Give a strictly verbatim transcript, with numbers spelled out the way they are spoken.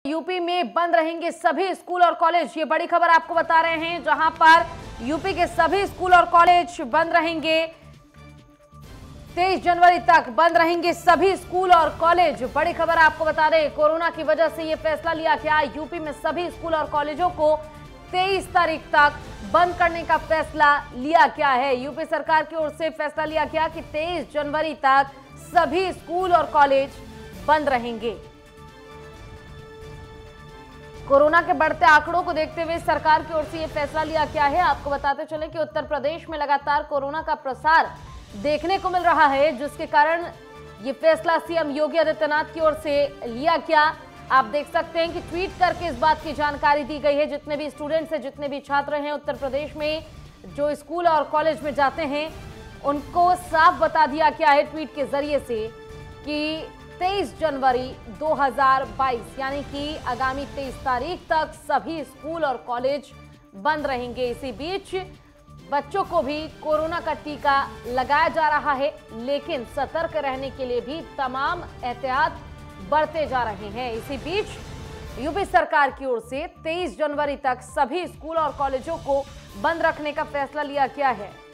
UP में बंद रहेंगे सभी स्कूल और कॉलेज। ये बड़ी खबर आपको बता रहे हैं, जहां पर यूपी के सभी स्कूल और कॉलेज बंद रहेंगे। तेईस जनवरी तक बंद रहेंगे सभी स्कूल और कॉलेज। बड़ी खबर आपको बता दें, कोरोना की वजह से ये फैसला लिया गया। यूपी में सभी स्कूल और कॉलेजों को तेईस तारीख तक बंद करने का फैसला लिया गया है। यूपी सरकार की ओर से फैसला लिया गया कि तेईस जनवरी तक सभी स्कूल और कॉलेज बंद रहेंगे। कोरोना के बढ़ते आंकड़ों को देखते हुए सरकार की ओर से यह फैसला लिया गया है। आपको बताते चले कि उत्तर प्रदेश में लगातार कोरोना का प्रसार देखने को मिल रहा है, जिसके कारण ये फैसला सीएम योगी आदित्यनाथ की ओर से लिया गया। आप देख सकते हैं कि ट्वीट करके इस बात की जानकारी दी गई है। जितने भी स्टूडेंट्स हैं, जितने भी छात्र हैं उत्तर प्रदेश में जो स्कूल और कॉलेज में जाते हैं, उनको साफ बता दिया गया है ट्वीट के जरिए से कि तेईस जनवरी दो हज़ार बाईस यानी कि आगामी तेईस तारीख तक सभी स्कूल और कॉलेज बंद रहेंगे। इसी बीच बच्चों को भी कोरोना का टीका लगाया जा रहा है, लेकिन सतर्क रहने के लिए भी तमाम एहतियात बरते जा रहे हैं। इसी बीच यूपी सरकार की ओर से तेईस जनवरी तक सभी स्कूल और कॉलेजों को बंद रखने का फैसला लिया गया है।